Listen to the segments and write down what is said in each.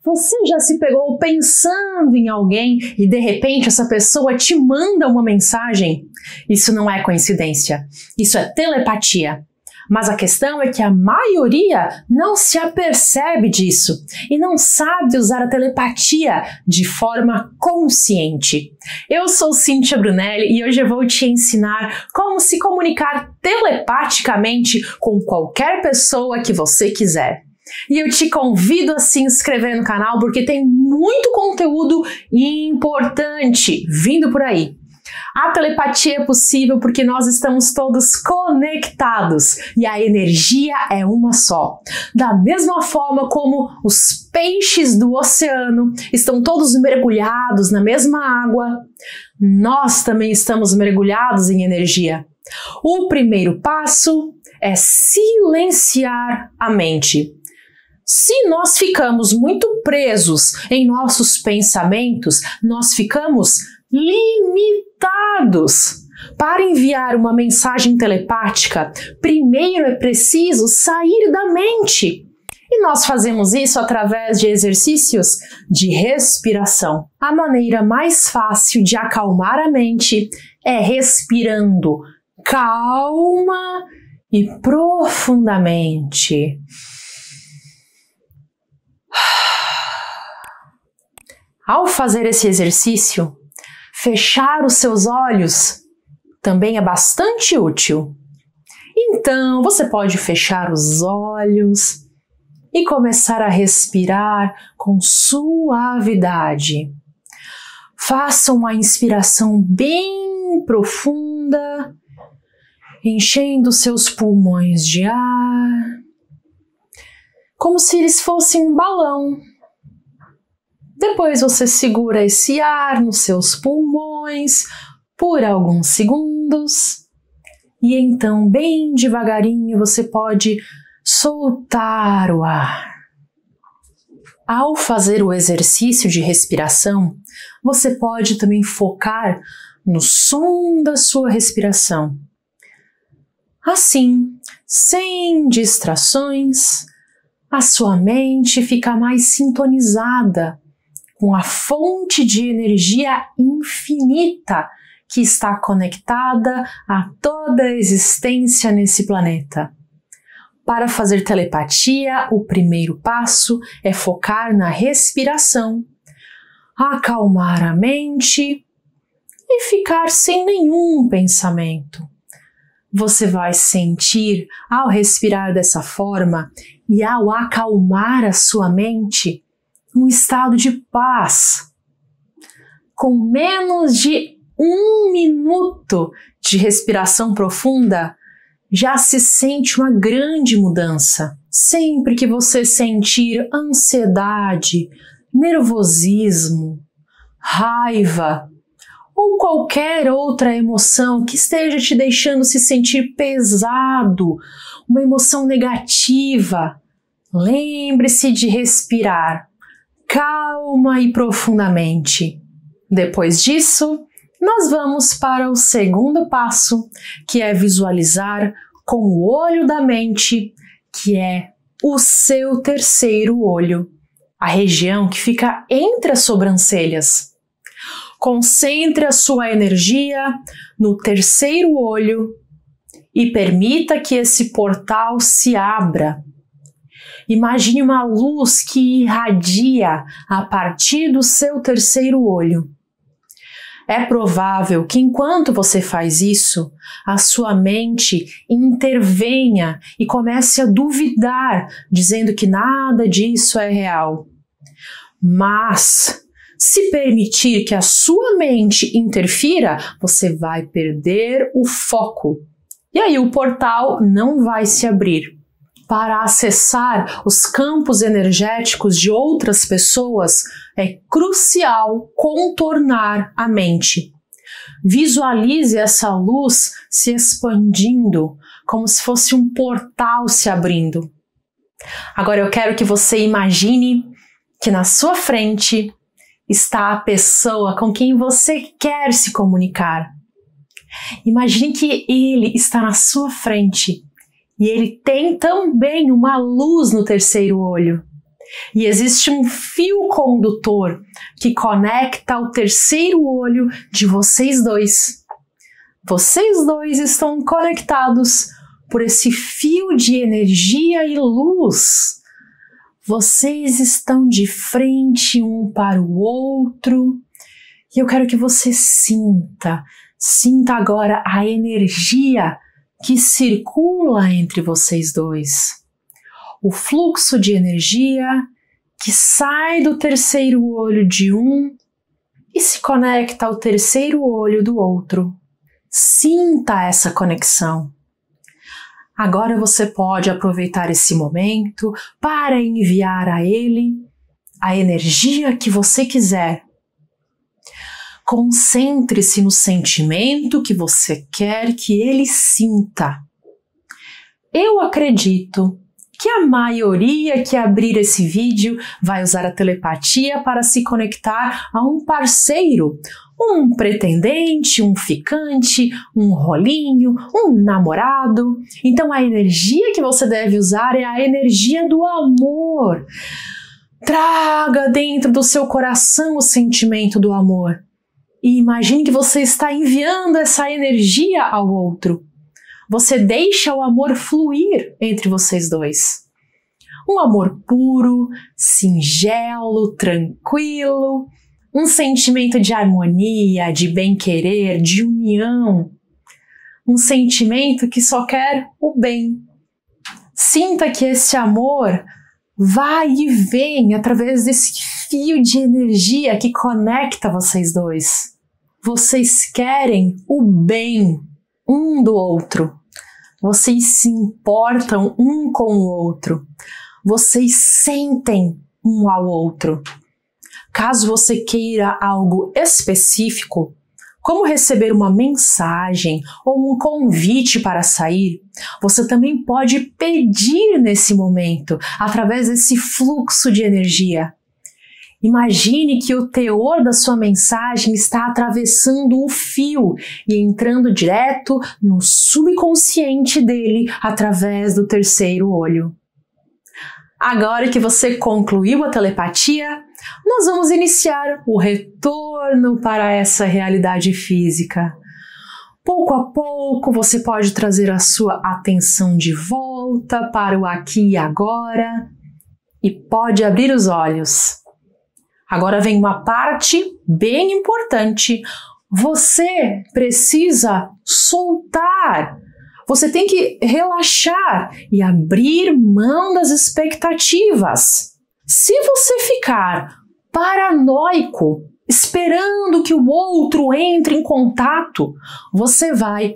Você já se pegou pensando em alguém e de repente essa pessoa te manda uma mensagem? Isso não é coincidência, isso é telepatia. Mas a questão é que a maioria não se apercebe disso e não sabe usar a telepatia de forma consciente. Eu sou Cíntia Brunelli e hoje eu vou te ensinar como se comunicar telepaticamente com qualquer pessoa que você quiser. E eu te convido a se inscrever no canal porque tem muito conteúdo importante vindo por aí. A telepatia é possível porque nós estamos todos conectados e a energia é uma só. Da mesma forma como os peixes do oceano estão todos mergulhados na mesma água, nós também estamos mergulhados em energia. O primeiro passo é silenciar a mente. Se nós ficamos muito presos em nossos pensamentos, nós ficamos limitados. Para enviar uma mensagem telepática, primeiro é preciso sair da mente. E nós fazemos isso através de exercícios de respiração. A maneira mais fácil de acalmar a mente é respirando calma e profundamente. Ao fazer esse exercício, fechar os seus olhos também é bastante útil. Então, você pode fechar os olhos e começar a respirar com suavidade. Faça uma inspiração bem profunda, enchendo seus pulmões de ar, como se eles fossem um balão. Depois você segura esse ar nos seus pulmões por alguns segundos e então bem devagarinho você pode soltar o ar. Ao fazer o exercício de respiração, você pode também focar no som da sua respiração. Assim, sem distrações, a sua mente fica mais sintonizada com a fonte de energia infinita que está conectada a toda a existência nesse planeta. Para fazer telepatia, o primeiro passo é focar na respiração, acalmar a mente e ficar sem nenhum pensamento. Você vai sentir, ao respirar dessa forma e ao acalmar a sua mente, um estado de paz. Com menos de 1 minuto de respiração profunda, já se sente uma grande mudança. Sempre que você sentir ansiedade, nervosismo, raiva ou qualquer outra emoção que esteja te deixando se sentir pesado, uma emoção negativa, lembre-se de respirar calma e profundamente. Depois disso, nós vamos para o segundo passo, que é visualizar com o olho da mente, que é o seu terceiro olho, a região que fica entre as sobrancelhas. Concentre a sua energia no terceiro olho e permita que esse portal se abra. Imagine uma luz que irradia a partir do seu terceiro olho. É provável que enquanto você faz isso, a sua mente intervenha e comece a duvidar, dizendo que nada disso é real. Mas, se permitir que a sua mente interfira, você vai perder o foco. E aí o portal não vai se abrir. Para acessar os campos energéticos de outras pessoas, é crucial contornar a mente. Visualize essa luz se expandindo, como se fosse um portal se abrindo. Agora eu quero que você imagine que na sua frente está a pessoa com quem você quer se comunicar. Imagine que ele está na sua frente. E ele tem também uma luz no terceiro olho. E existe um fio condutor que conecta o terceiro olho de vocês dois. Vocês dois estão conectados por esse fio de energia e luz. Vocês estão de frente um para o outro. E eu quero que você sinta agora a energia que circula entre vocês dois. O fluxo de energia que sai do terceiro olho de um e se conecta ao terceiro olho do outro. Sinta essa conexão. Agora você pode aproveitar esse momento para enviar a ele a energia que você quiser. Concentre-se no sentimento que você quer que ele sinta. Eu acredito que a maioria que abrir esse vídeo vai usar a telepatia para se conectar a um parceiro, um pretendente, um ficante, um rolinho, um namorado. Então a energia que você deve usar é a energia do amor. Traga dentro do seu coração o sentimento do amor. E imagine que você está enviando essa energia ao outro. Você deixa o amor fluir entre vocês dois. Um amor puro, singelo, tranquilo, um sentimento de harmonia, de bem-querer, de união. Um sentimento que só quer o bem. Sinta que esse amor vai e vem através desse fio de energia que conecta vocês dois. Vocês querem o bem um do outro. Vocês se importam um com o outro. Vocês sentem um ao outro. Caso você queira algo específico, como receber uma mensagem ou um convite para sair, você também pode pedir nesse momento, através desse fluxo de energia. Imagine que o teor da sua mensagem está atravessando o fio e entrando direto no subconsciente dele através do terceiro olho. Agora que você concluiu a telepatia, nós vamos iniciar o retorno para essa realidade física. Pouco a pouco você pode trazer a sua atenção de volta para o aqui e agora e pode abrir os olhos. Agora vem uma parte bem importante. Você precisa soltar. Você tem que relaxar e abrir mão das expectativas. Se você ficar paranoico, esperando que o outro entre em contato, você vai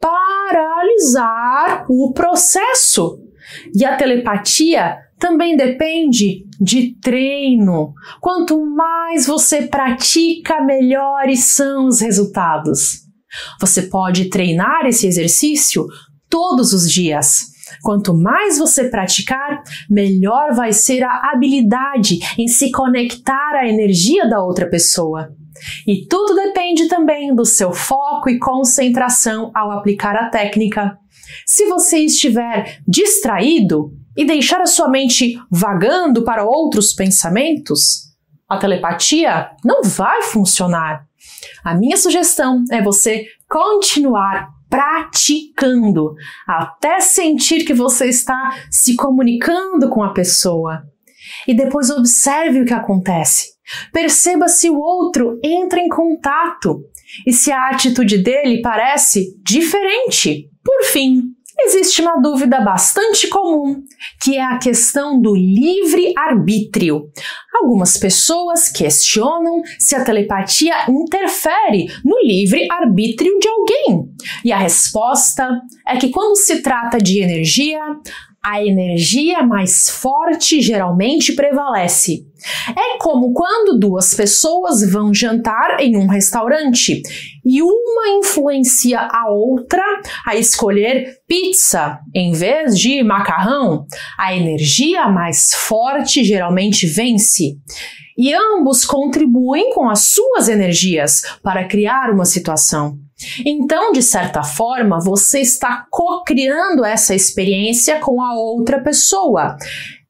paralisar o processo. E a telepatia também depende de treino. Quanto mais você pratica, melhores são os resultados. Você pode treinar esse exercício todos os dias. Quanto mais você praticar, melhor vai ser a habilidade em se conectar à energia da outra pessoa. E tudo depende também do seu foco e concentração ao aplicar a técnica. Se você estiver distraído e deixar a sua mente vagando para outros pensamentos, a telepatia não vai funcionar. A minha sugestão é você continuar praticando até sentir que você está se comunicando com a pessoa. E depois observe o que acontece. Perceba se o outro entra em contato e se a atitude dele parece diferente. Por fim, existe uma dúvida bastante comum, que é a questão do livre-arbítrio. Algumas pessoas questionam se a telepatia interfere no livre-arbítrio de alguém. E a resposta é que quando se trata de energia, a energia mais forte geralmente prevalece. É como quando duas pessoas vão jantar em um restaurante e uma influencia a outra a escolher pizza em vez de macarrão. A energia mais forte geralmente vence. E ambos contribuem com as suas energias para criar uma situação. Então, de certa forma, você está co-criando essa experiência com a outra pessoa.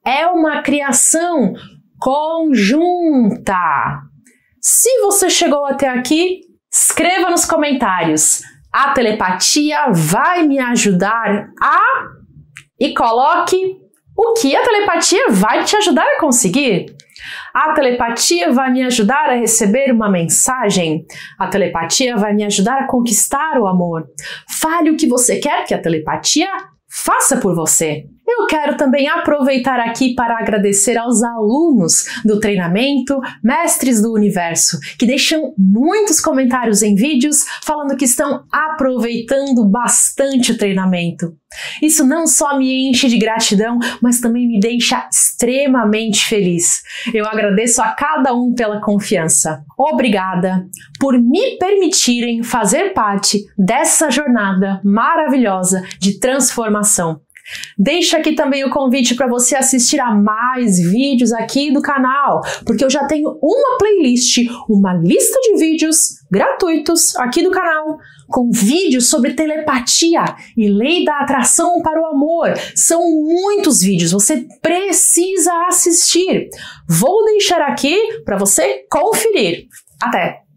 é uma criação conjunta. Se você chegou até aqui, escreva nos comentários: a telepatia vai me ajudar a... E coloque o que a telepatia vai te ajudar a conseguir. A telepatia vai me ajudar a receber uma mensagem. A telepatia vai me ajudar a conquistar o amor. Fale o que você quer que a telepatia faça por você. Eu quero também aproveitar aqui para agradecer aos alunos do treinamento Mestres do Universo, que deixam muitos comentários em vídeos falando que estão aproveitando bastante o treinamento. Isso não só me enche de gratidão, mas também me deixa extremamente feliz. Eu agradeço a cada um pela confiança. Obrigada por me permitirem fazer parte dessa jornada maravilhosa de transformação. Deixo aqui também o convite para você assistir a mais vídeos aqui do canal, porque eu já tenho uma playlist, uma lista de vídeos gratuitos aqui do canal, com vídeos sobre telepatia e lei da atração para o amor. São muitos vídeos, você precisa assistir. Vou deixar aqui para você conferir. Até!